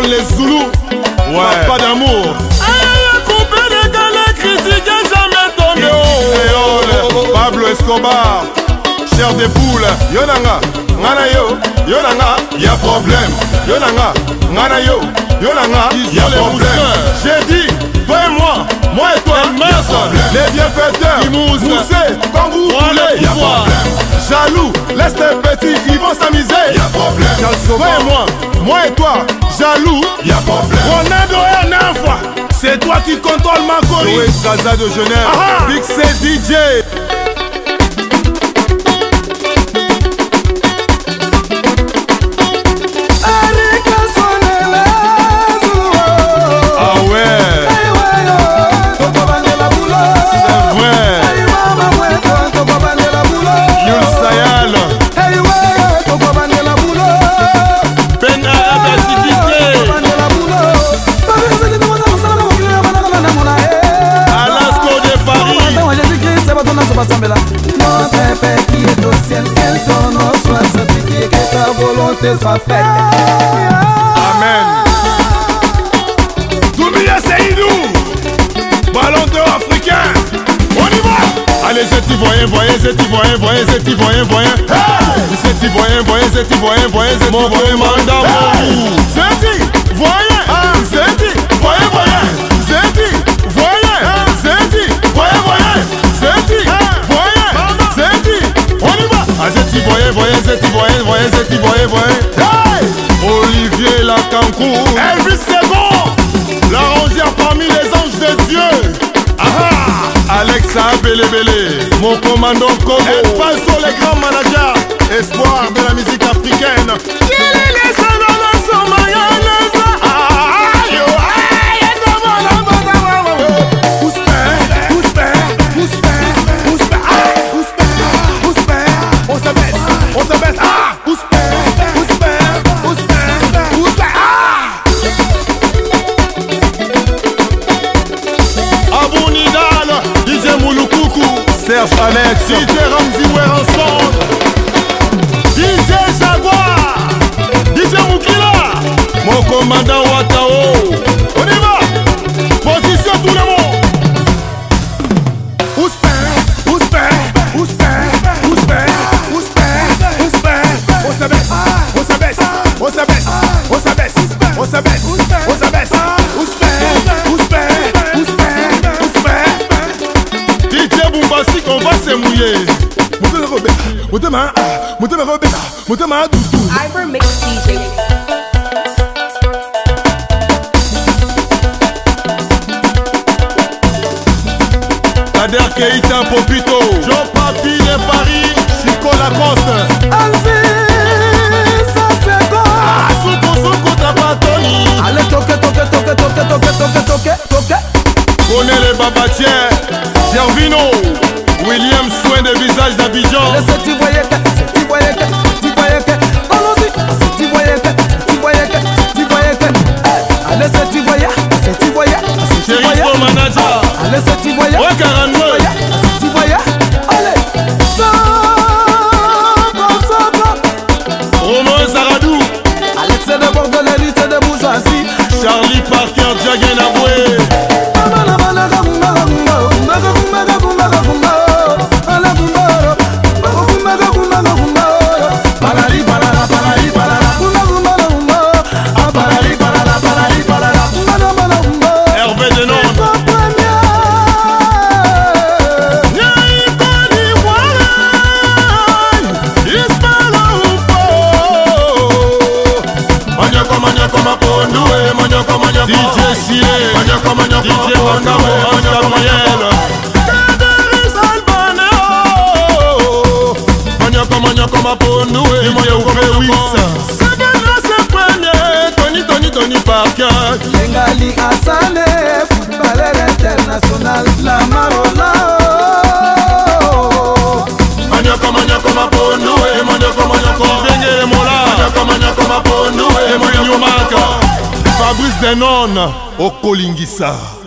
Jason les Zoulous. Ouais. Pas d'amour. Coupé de galets, critiqué, jamais tombé. Pablo Escobar. Cher des poules. Yonanga. Ngana yo. Yonanga. Y'a problème. Yonanga. Ngana yo. Yonanga. Y'a problème. J'ai dit, toi et moi. Moi et toi. Les bienfaiteurs. Moussé. Quand vous voulez. Y'a problème. Jaloux. Laisse les petits. Ils vont s'amuser. Y'a problème. Toi et moi. Moi et toi. Jaloux. Y'a problème. Ronaldo et Nafa. C'est toi qui contrôle ma choré. Loué Zaza de Genève. Big C DJ. Notre Père qui est au ciel, que ton nom soit sanctifié, que ta volonté soit faite. Amen. Doumbia Seydou, ballon d'or africain. On y va. Allez, c'est Ivoirien, voyez, c'est Ivoirien, voyez, c'est Ivoirien, voyez. C'est Ivoirien, voyez, c'est Ivoirien, voyez, c'est mon commandant. C'est Ivoirien, c'est Ivoirien, voyez. C'est Ivoirien, c'est Ivoirien, voyez. C'est Ivoirien, c'est on y va. C'est Ivoirien, voyez, c'est Ivoirien, voyez, c'est Ivoirien, voyez. Olivier Lacancou, Elvis Sebon, la rangère parmi les anges de Dieu. Alexa Belebele, mon commandant Kogo. Elle passe sur les grands managers. Espoir de la musique africaine. Serge Alex, DJ Ramzi ensemble, DJ Jaguar, DJ Moukila, mon commandant Watao. On y va. Position tout le monde. On va se mouiller. Ivermix DJ. Kader Keita Popito, Jean Papi de Paris, Chico Lacoste. Ça c'est quoi? Souko Tapatoni. Allez toque. Connais les babatiers, Gervino, William Soin de visage d'Abidjan. C'est Ivoirien, allons-y. C'est Ivoirien. Allez c'est Ivoirien. Chéri son manager. Allez c'est Ivoirien. Ouais 42. C'est Ivoirien. Allez. Romain Zaradou. Alex de Bordelais, l'élite de bourgeoisie. Charlie Parker, Diagen Aboué. DJ Sile, DJ Makamo, Gabriel. Manyako Maponoué, Tony Parker. Bengali Asane, footballeur international, la Marola. Manyako Maponoué, Bengele Mola. Manyako Maponoué, Fabrice Denon, Okolingisa.